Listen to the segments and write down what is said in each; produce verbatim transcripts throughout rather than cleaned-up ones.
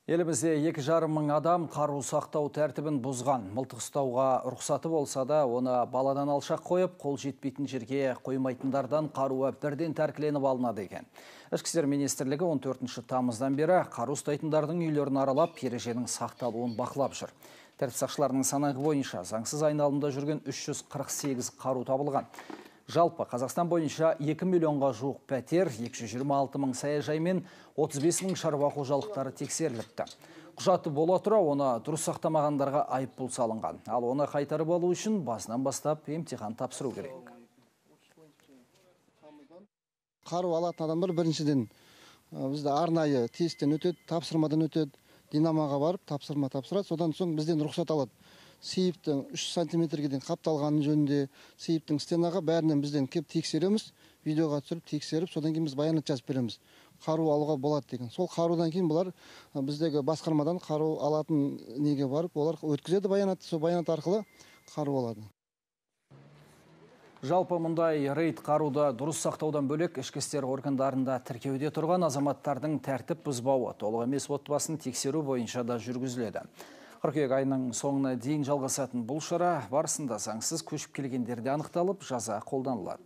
Елімізде екі жарым мың адам қару сақтау тәртібін бұзған. Мылтық ұстауға рұқсаты болса да, оны баладан алшақ қойып, қол жетпейтін жерге қоймайтындардан қаруы бірден тәркіленіп алынады екен. Ішкі істер министрлігі он төртінші тамыздан бері қару ұстайтындардың үйлерін аралап, ереженің сақталуын бақылап жүр. Тәртіп сақшыларының санағы бойынша заңсыз айналымда жүрген үш жүз қырық сегіз қару табылған. Жалпы Қазақстан бойынша екі миллионға жуық пәтер, екі жүз жиырма алты мың саяжай мен отыз бес мың шаруа қожалықтары тексеріліпті. Құжаты бола тұра, оны дұрыс сақтамағандарға айыппұл салынған. Ал оны қайтарып алу үшін басынан бастап емтихан тапсыру керек. Қару алатын адамдар біріншіден бізді арнайы тесттен өтеді, тапсырмадан өтеді, динамаға барып тапсырма тапсырады, содан соң бізден рұқсат алады. Сейіптің үш сантиметрге дейін қапталғаны жөнінде, сейіптің стенаға бәрінен бізден кеп тексереміз, видеоға түсіріп тексеріп, содан кейін біз баянат жазып береміз. Қару алуға болады деген. Сол қарудан кейін бұлар біздегі басқармадан қару алатын неге барып, олар өткізеді баянатты, сол баянат арқылы қару алады. Жалпы мұндай рейд қаруды дұрыс сақтаудан бөлек ішкі істер органдарында тіркеуде тұрған азаматтардың тәртіп бұзбауы, толық емес отбасын тексеру бойынша да жүргізіледі. Қыркүйек айының соңына дейін жалғасатын бұл шара барысында заңсыз көшіп келгендерде анықталып, жаза қолданылады.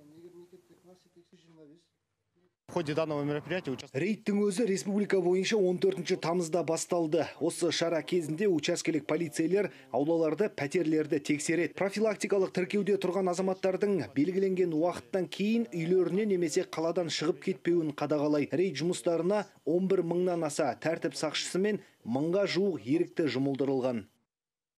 Рейдтің өзі республика бойынша он төртінші тамызда басталды. Осы шара кезінде учаскелік полицейлер аулаларды, пәтерлерді тексереді. Профилактикалық тіркеуде тұрған азаматтардың белгіленген уақыттан кейін үйлеріне немесе қаладан шығып кетпеуін қадағалайды. Рейд жұмыстарына он бір мыңнан аса тәртіп сақшысы мен мыңға жуық ерікті жұмылдырылған.